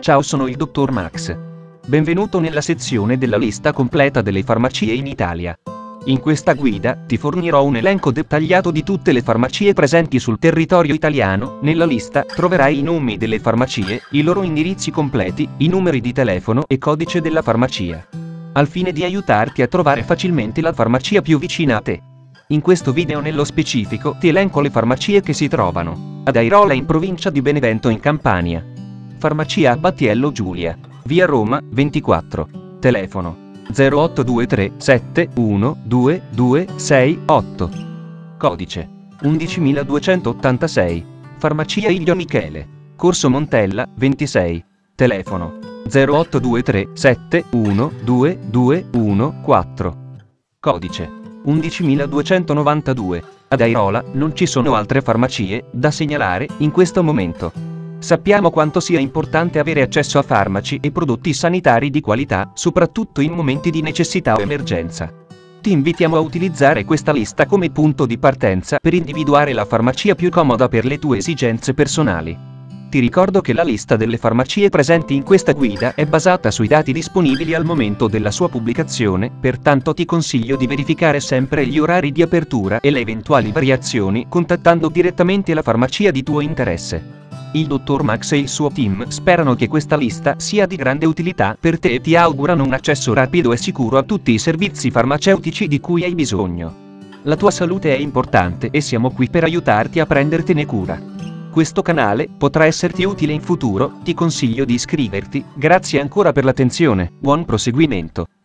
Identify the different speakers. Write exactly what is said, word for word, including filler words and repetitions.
Speaker 1: Ciao, sono il dottor Max. Benvenuto nella sezione della lista completa delle farmacie in Italia. In questa guida ti fornirò un elenco dettagliato di tutte le farmacie presenti sul territorio italiano. Nella lista troverai i nomi delle farmacie, i loro indirizzi completi, i numeri di telefono e codice della farmacia, al fine di aiutarti a trovare facilmente la farmacia più vicina a te. In questo video nello specifico ti elenco le farmacie che si trovano ad Airola in provincia di Benevento in Campania. Farmacia Battiello Giulia, via Roma ventiquattro, telefono zero otto due tre sette uno due due sei otto, codice undicimiladuecentottantasei. Farmacia Iglio Michele, Corso Montella ventisei, telefono zero otto due tre sette uno due due uno quattro, codice undicimiladuecentonovantadue. Ad Airola non ci sono altre farmacie da segnalare in questo momento. Sappiamo quanto sia importante avere accesso a farmaci e prodotti sanitari di qualità, soprattutto in momenti di necessità o emergenza. Ti invitiamo a utilizzare questa lista come punto di partenza per individuare la farmacia più comoda per le tue esigenze personali. Ti ricordo che la lista delle farmacie presenti in questa guida è basata sui dati disponibili al momento della sua pubblicazione, pertanto ti consiglio di verificare sempre gli orari di apertura e le eventuali variazioni contattando direttamente la farmacia di tuo interesse. Il dottor Max e il suo team sperano che questa lista sia di grande utilità per te e ti augurano un accesso rapido e sicuro a tutti i servizi farmaceutici di cui hai bisogno. La tua salute è importante e siamo qui per aiutarti a prendertene cura. Questo canale potrà esserti utile in futuro, ti consiglio di iscriverti. Grazie ancora per l'attenzione, buon proseguimento.